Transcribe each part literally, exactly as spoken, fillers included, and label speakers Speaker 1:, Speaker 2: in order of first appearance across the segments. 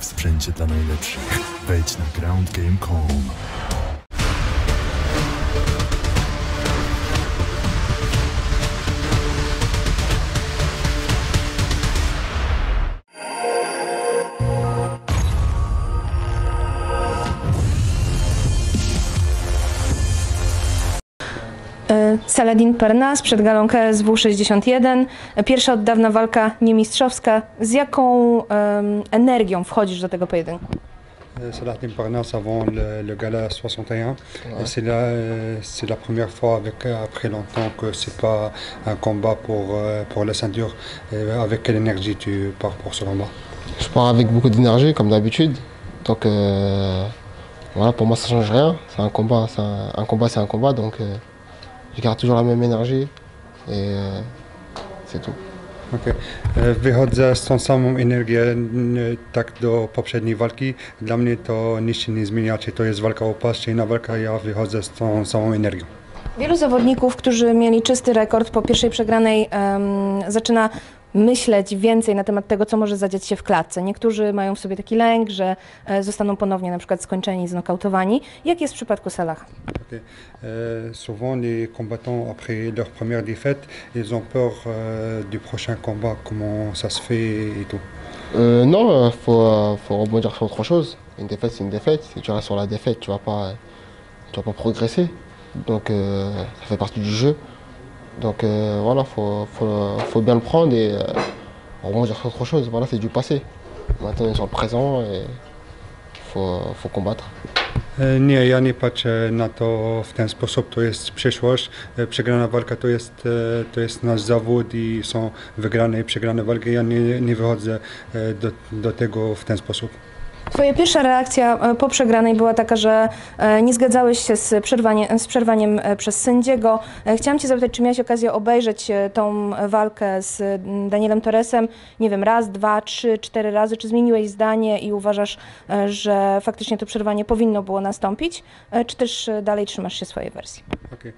Speaker 1: w sprzęcie dla najlepszych. Wejdź na ground game kropka com.
Speaker 2: Saladin Parnasse przed galą K S W sześćdziesiąt jeden. Pierwsza od dawna walka niemistrzowska. Z jaką um, energią wchodzisz do tego pojedynku?
Speaker 3: Saladin Parnasse avant le, le gala soixante et un. Ouais. Et c'est la, c'est la première fois avec, après longtemps que c'est pas un combat pour, pour la ceinture. Et avec quelle énergie tu pars pour ce combat?
Speaker 4: Je pars avec beaucoup d'énergie comme d'habitude. Donc euh, voilà, pour moi ça change rien. C'est un combat, c'est un, un combat, c'est un combat. Donc euh, je garde toujours la même énergie et euh, c'est tout.
Speaker 3: Okay. Wychodzę z tą samą energię tak do poprzedniej walki. Dla mnie to nic się nie zmienia, czy to jest walka o pas, czy inna walka, ja wychodzę z tą samą energią.
Speaker 2: Wielu zawodników, którzy mieli czysty rekord po pierwszej przegranej, um, zaczyna myśleć więcej na temat tego, co może zadziać się w klatce. Niektórzy mają w sobie taki lęk, że e, zostaną ponownie na przykład skończeni, znokautowani. Jak jest w przypadku Salaha?
Speaker 3: Okay. Euh, souvent les combattants après leur première défaite, ils ont peur euh, du prochain combat, comment ça se fait et tout.
Speaker 4: Euh, non, il faut, faut rebondir sur autre chose. Une défaite, c'est une défaite. Si tu restes sur la défaite, tu vas pas, tu vas pas progresser. Donc euh, ça fait partie du jeu. Donc euh, voilà, il faut, faut, faut bien le prendre et euh, rebondir sur autre chose. Voilà, c'est du passé. Maintenant on est sur le présent et il faut, faut combattre.
Speaker 3: Nie, ja nie patrzę na to w ten sposób, to jest przyszłość. Przegrana walka to jest, to jest nasz zawód i są wygrane i przegrane walki. Ja nie, nie wychodzę do, do tego w ten sposób.
Speaker 2: Twoja pierwsza reakcja po przegranej była taka, że nie zgadzałeś się z, przerwanie, z przerwaniem przez sędziego. Chciałam Cię zapytać, czy miałeś okazję obejrzeć tą walkę z Danielem Torresem, nie wiem, raz, dwa, trzy, cztery razy, czy zmieniłeś zdanie i uważasz, że faktycznie to przerwanie powinno było nastąpić, czy też dalej trzymasz się swojej wersji?
Speaker 3: Okay.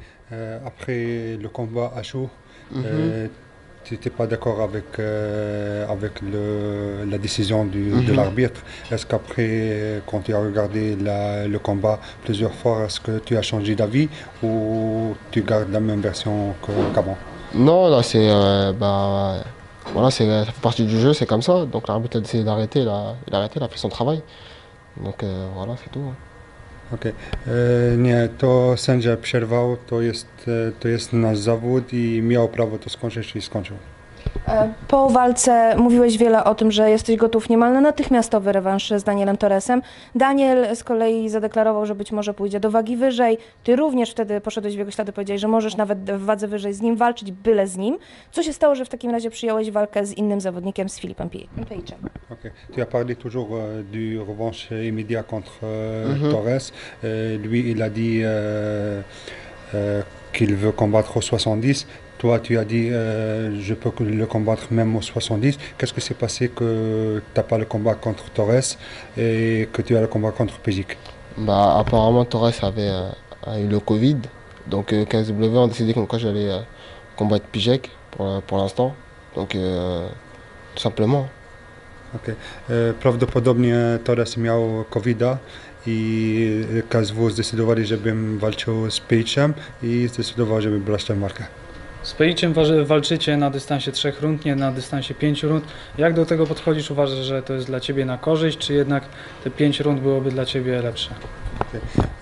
Speaker 3: Après le combat à chaud, mm-hmm. Tu n'étais pas d'accord avec, euh, avec le, la décision du, mm-hmm. de l'arbitre. Est-ce qu'après, quand tu as regardé la, le combat plusieurs fois, est-ce que tu as changé d'avis ou tu gardes la même version qu'avant?
Speaker 4: Non, là c'est euh, bah, voilà, ça fait partie du jeu, c'est comme ça. Donc l'arbitre a décidé d'arrêter, il a, il a arrêté, il a fait son travail. Donc euh, voilà, c'est tout.
Speaker 3: Okej. Okay. Nie, to sędzia przerwał, to jest, to jest nasz zawód i miał prawo to skończyć i skończył.
Speaker 2: Po walce mówiłeś wiele o tym, że jesteś gotów niemal na natychmiastowy rewanż z Danielem Torresem. Daniel z kolei zadeklarował, że być może pójdzie do wagi wyżej. Ty również wtedy poszedłeś w jego ślady, powiedziałeś, że możesz nawet w wadze wyżej z nim walczyć, byle z nim. Co się stało, że w takim razie przyjąłeś walkę z innym zawodnikiem, z Filipem Pejczem?
Speaker 3: Okay. Tu as parlé toujours euh, du revanche immédiat contre euh, mm-hmm. Torres. Euh, lui, il a dit euh, euh, qu'il veut combattre au soixante-dix. Toi, tu as dit euh, je peux le combattre même au soixante-dix. Qu'est-ce qui s'est passé que tu n'as pas le combat contre Torres et que tu as le combat contre Pejic?
Speaker 4: Bah, apparemment, Torres avait euh, a eu le Covid. Donc euh, K S W a décidé que j'allais euh, combattre Pejic pour, pour l'instant. Donc euh, tout simplement.
Speaker 3: Okay. E, prawdopodobnie Torres miał kowida i K S W zdecydowali, żebym walczył z Pejczem i zdecydował, żeby brać tę walkę.
Speaker 5: Z Pejczem walczycie na dystansie trzech rund, nie na dystansie pięciu rund. Jak do tego podchodzisz? Uważasz, że to jest dla Ciebie na korzyść, czy jednak te pięć rund byłoby dla Ciebie lepsze?
Speaker 3: Okay.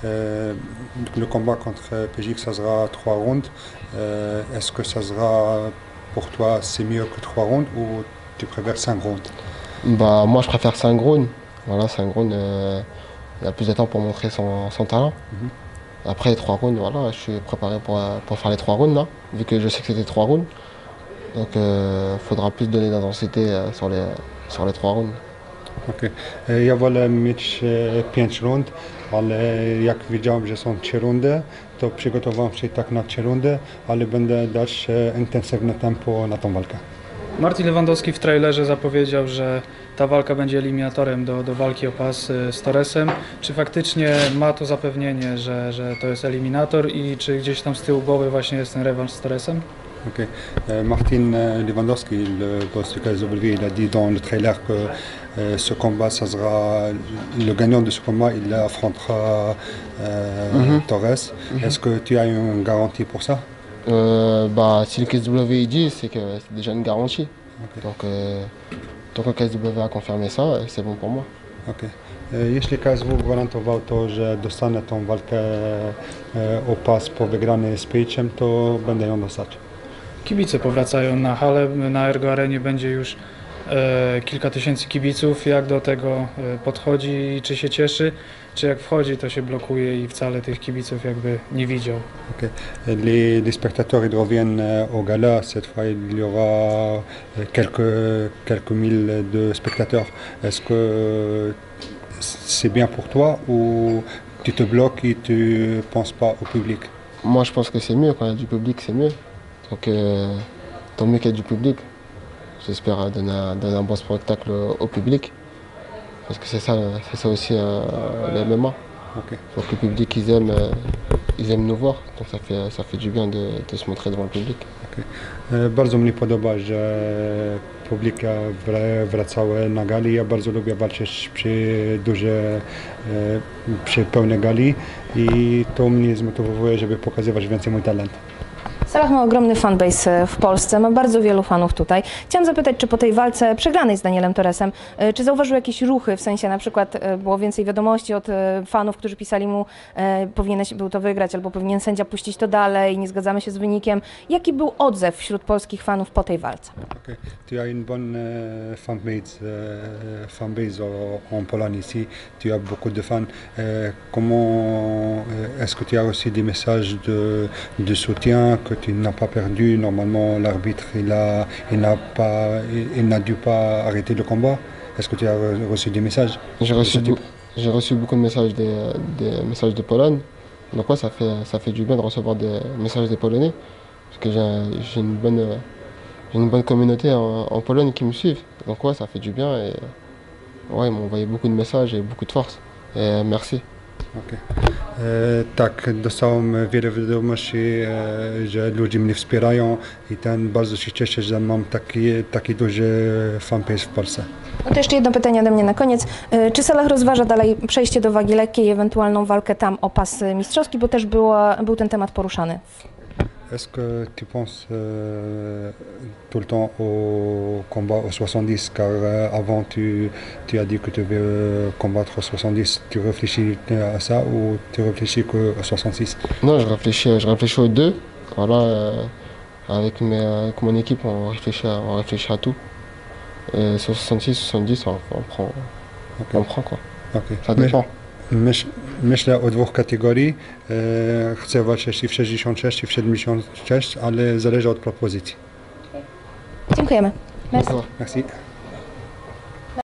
Speaker 3: E, le combat contre Pejic, ça sera trois runds. E, Est-ce que ça sera pour toi c'est mieux que trois runds ou tu préfères cinq rounds?
Speaker 4: Bah, moi je préfère cinq rounds. Voilà, cinq rounds, euh, il y a plus de temps pour montrer son, son talent. Mm-hmm. Après les trois rounds, voilà, je suis préparé pour, pour faire les trois rounds là, vu que je sais que c'était trois rounds. Donc il euh, faudra plus donner d'intensité euh, sur, les, sur les trois rounds.
Speaker 3: Okej. Okay. Ja wolę mieć pięć rund, ale jak widziałem, że są trzy rundy, to przygotowałem się tak na trzy rundy, ale będę dać intensywne tempo na tą walkę.
Speaker 5: Martin Lewandowski w trailerze zapowiedział, że ta walka będzie eliminatorem do, do walki o pas z Torresem. Czy faktycznie ma to zapewnienie, że, że to jest eliminator i czy gdzieś tam z tyłu głowy właśnie jest ten rewanż z Torresem?
Speaker 3: Ok. Euh, Martin euh, Lewandowski, le boss du K S W, il a dit dans le trailer que euh, ce combat, ça sera le gagnant de ce combat, il affrontera euh,
Speaker 4: Mhm.
Speaker 3: Torres. Est-ce que tu as une garantie pour ça?
Speaker 4: Euh, bah, si le K S W il dit, c'est que c'est déjà une garantie.
Speaker 3: Ok.
Speaker 4: Donc, euh, tant que le K S W a confirmé ça, euh, c'est bon pour moi.
Speaker 3: Ok. E, Jeśli K S W gwarantował to, że dostanę tą walkę e, o pas po wygranej z Pejciem, to będę ją dostać.
Speaker 5: Kibice powracają na halę, na Ergo Arenie będzie już e, kilka tysięcy kibiców. Jak do tego e, podchodzi, czy się cieszy, czy jak wchodzi, to się blokuje i wcale tych kibiców jakby nie widział.
Speaker 3: Ok. Les, les spectateurs ils reviennent euh, au gala. Cette fois, il y aura euh, quelques, quelques mille de spectateurs. Est-ce que euh, c'est bien pour toi ou tu te bloques et tu ne penses pas au public?
Speaker 4: Moi, je pense que c'est mieux. Quand il y a du public, c'est mieux. Donc, euh, tant mieux qu'il y ait du public. J'espère euh, donner un, donner un bon spectacle au, au public. Parce que c'est ça, c'est ça aussi euh, le M M A.
Speaker 3: Ok.
Speaker 4: Faut que le public, ils aiment, euh, ils aiment nous voir. Donc, ça fait, ça fait du bien de, de se montrer devant le public.
Speaker 3: E, Bardzo mnie podoba, że publika wra- wracały na gali. Ja bardzo lubię walczyć przy duże, e, przy pełnej gali i to mnie zmotywuje, żeby pokazywać więcej mój talent.
Speaker 2: Salah ma ogromny fanbase w Polsce, ma bardzo wielu fanów tutaj. Chciałam zapytać, czy po tej walce przegranej z Danielem Torresem, e, czy zauważył jakieś ruchy, w sensie na przykład e, było więcej wiadomości od e, fanów, którzy pisali mu, e, powinieneś był to wygrać, albo powinien sędzia puścić to dalej, nie zgadzamy się z wynikiem. Jaki był odzew wśród polskich fanów po tej walce?
Speaker 3: Ok. Tu as une bonne euh, fanbase, euh, fanbase en, en Pologne ici. Tu as beaucoup de fans. Euh, comment euh, est-ce que tu as aussi des messages de, de soutien que tu n'as pas perdu? Normalement, l'arbitre il a, il n'a pas, il, il n'a dû pas arrêter le combat. Est-ce que tu as re- reçu des messages?
Speaker 4: J'ai
Speaker 3: de
Speaker 4: reçu,
Speaker 3: ce type?
Speaker 4: beau- j'ai reçu beaucoup de messages des, des messages de Pologne. Donc ouais, ça fait, ça fait du bien de recevoir des messages des Polonais. Parce que j'ai un- j'ai une bonne, euh, j'ai une bonne communauté en, en Pologne qui me suivent. Donc ouais, ça fait du bien. Et ouais, ils m'ont envoyé beaucoup de messages et beaucoup de force. Et euh, merci.
Speaker 3: Okay. E, tak, dostałem wiele wiadomości, e, że ludzie mnie wspierają i ten bardzo się cieszę, że mam taki, taki duży fanpage w Polsce.
Speaker 2: No to jeszcze jedno pytanie ode mnie na koniec. E, Czy Salah rozważa dalej przejście do wagi lekkiej, ewentualną walkę tam o pas mistrzowski, bo też była, był ten temat poruszany?
Speaker 3: Est-ce que tu penses euh, tout le temps au combat au soixante-dix, car euh, avant tu, tu as dit que tu veux euh, combattre au soixante-dix, tu réfléchis à ça ou tu réfléchis qu'au soixante-six?
Speaker 4: Non, je réfléchis, je réfléchis aux deux. Voilà, euh, avec, mes, avec mon équipe, on réfléchit à, on réfléchit à tout. Et sur soixante-six, soixante-dix, on, on prend, on prend quoi.
Speaker 3: Okay.
Speaker 4: Ça dépend.
Speaker 3: Myśl, myślę o dwóch kategorii. E, chcę walczyć i w sześćdziesiąt sześć i w siedemdziesiąt sześć, ale zależy od propozycji.
Speaker 2: Dziękujemy. Merci.
Speaker 4: D'accord.
Speaker 3: Merci.